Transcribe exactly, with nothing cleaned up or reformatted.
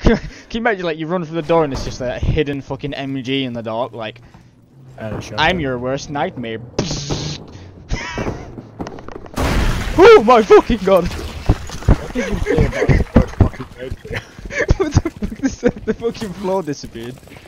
Can you imagine, like, you run through the door and it's just a hidden fucking M G in the dark, like, Uh, I'm your worst nightmare. Oh my fucking god! What did you say about the word fucking nightmare? What the fuck? The fucking floor disappeared.